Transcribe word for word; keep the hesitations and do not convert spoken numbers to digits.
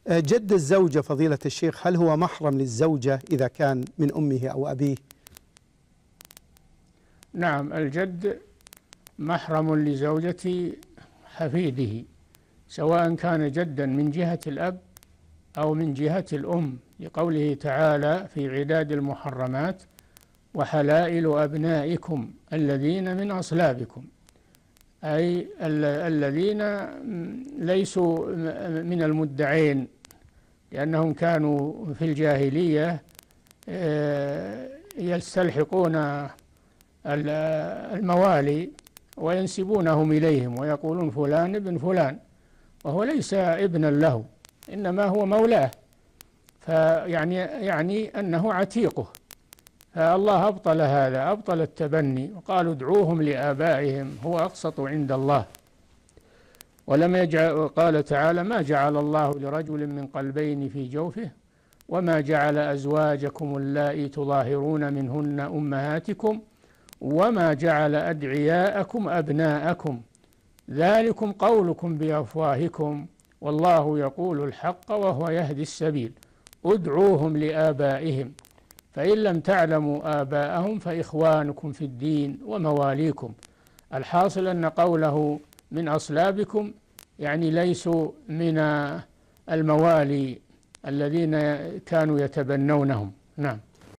جد الزوجة فضيلة الشيخ هل هو محرم للزوجة إذا كان من أمه أو أبيه؟ نعم، الجد محرم لزوجة حفيده، سواء كان جدا من جهة الأب أو من جهة الأم، لقوله تعالى في عداد المحرمات: وحلائل أبنائكم الذين من أصلابكم، أي الذين ليسوا من المدعين، لأنهم كانوا في الجاهلية يستلحقون الموالي وينسبونهم إليهم ويقولون فلان ابن فلان، وهو ليس ابنا له، إنما هو مولاه، فيعني يعني أنه عتيقه. فالله أبطل هذا، أبطل التبني، وقالوا ادعوهم لآبائهم هو أقسط عند الله. ولم يجعل، قال تعالى: ما جعل الله لرجل من قلبين في جوفه وما جعل أزواجكم اللائي تظاهرون منهن أمهاتكم وما جعل أدعياءكم أبناءكم ذلكم قولكم بأفواهكم والله يقول الحق وهو يهدي السبيل ادعوهم لآبائهم فإن لم تعلموا آباءهم فإخوانكم في الدين ومواليكم. الحاصل أن قوله من أصلابكم يعني ليسوا من الموالي الذين كانوا يتبنونهم. نعم.